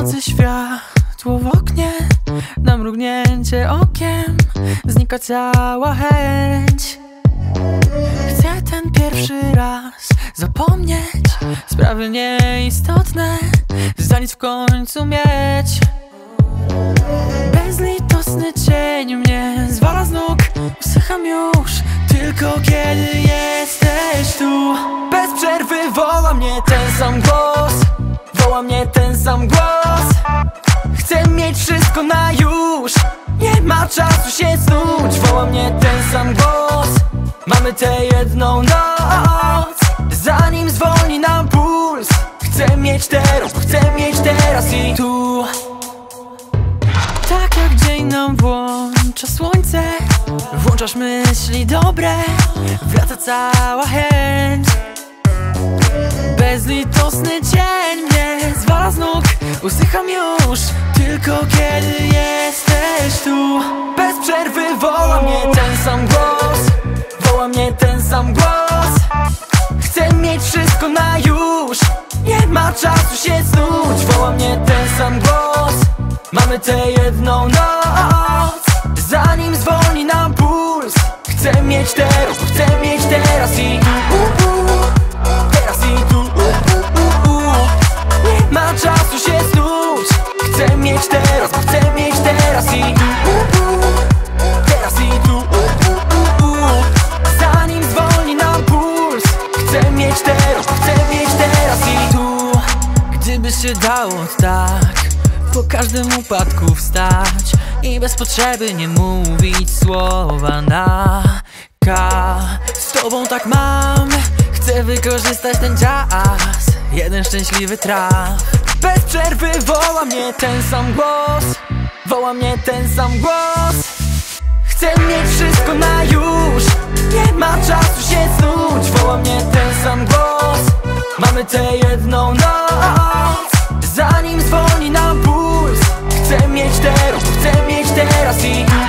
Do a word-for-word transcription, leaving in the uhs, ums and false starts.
Gasnące światło w oknie, na mrugnięcie okiem znika cała chęć. Chcę ten pierwszy raz zapomnieć sprawy nieistotne, za nic w końcu mieć. Bezlitosny cień mnie zwala z nóg, usycham już tylko kiedy jesteś tu. Bez przerwy woła mnie ten sam głos, woła mnie ten sam głos. Chcę mieć wszystko na już, nie ma czasu się snuć. Woła mnie ten sam głos, mamy tę jedną noc, zanim zwolni nam puls. Chcę mieć teraz, chcę mieć teraz i tu. Tak jak dzień nam włącza słońce, włączasz myśli dobre, wraca cała chęć. Bezlitosny cień mnie zwala z nóg, usycham już tylko kiedy jesteś tu. Bez przerwy woła mnie ten sam głos, woła mnie ten sam głos. Chcę mieć wszystko na już, nie ma czasu się snuć. Woła mnie ten sam głos, mamy tę jedną noc, zanim zwolni nam puls. Chcę mieć teraz, chcę mieć teraz i tu, u, u, teraz i tu, u, u, u. Nie ma czasu się snuć. Chcę mieć teraz, chcę mieć teraz i tu, u, u, teraz i tu, u, u, u. Zanim zwolni nam puls. Chcę mieć teraz, chcę mieć teraz i tu. Gdyby się dało tak po każdym upadku wstać i bez potrzeby nie mówić słowa na K. Z tobą tak mam, chcę wykorzystać ten czas, jeden szczęśliwy traf. Bez przerwy woła mnie ten sam głos, woła mnie ten sam głos. Chcę mieć wszystko na już, nie ma czasu się snuć. Woła mnie ten sam głos, mamy tę jedną noc, zanim zwolni nam puls. Chcę mieć teraz, chcę mieć teraz i